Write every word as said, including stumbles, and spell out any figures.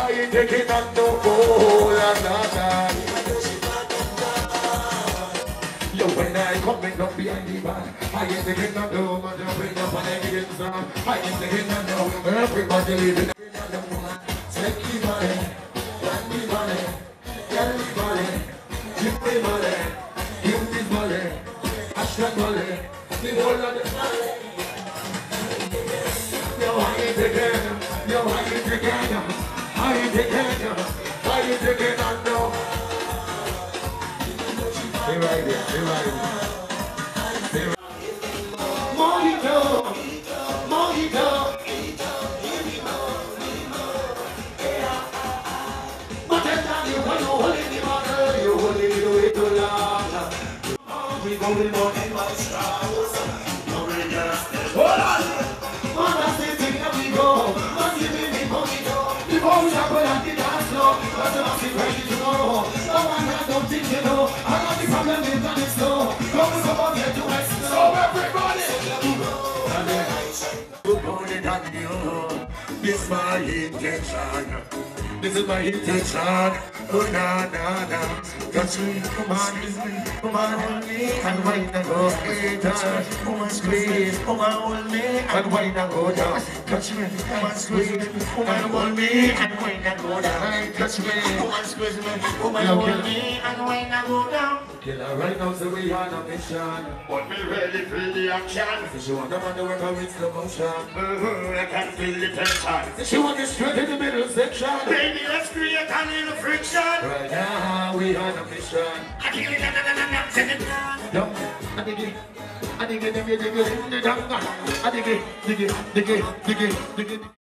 I ain't taking on no more. Yo, when I come in up behind the bar, I ain't taking on no more. Just bring up an evidence. I ain't taking on no more. Everybody living. Take the money, want the money, get the money, give me money, give me money, cash the money, the whole of the money. Yo, I ain't taking, yo, I ain't taking, I ain't taking, I ain't taking on no. Stay right there, stay right there. Stay right there. Mojito, mojito. We going on in my stars. Hold on! On a sitting and we go. Don't give me the mojito. Before we are going to the dance floor. That's what I'm saying ready tomorrow. No one I don't think you know. I got the problem with that it's slow. Come come on here to explore. So everybody! We're going on you. This is my intention. This is my intention. Oh na na na, touch me, come on, kiss me, come on, hold me, and wine and go down. Come on, squeeze, come on, hold me, and wine and go down. Touch me, come on, squeeze, come on, hold me, and wine and go down. Touch me, come on, squeeze me, come on, hold me, and wine and go down. Killer right now, so we on a mission, but me ready for the action. So she want them on the work of slow motion. Uh-huh, I can feel the tension. She want it straight in the middle section. Baby, let's create a little friction. Right now we on a mission. I dig it, I dig it, I dig it, I dig it, I dig it, dig it, dig it, dig it, dig it.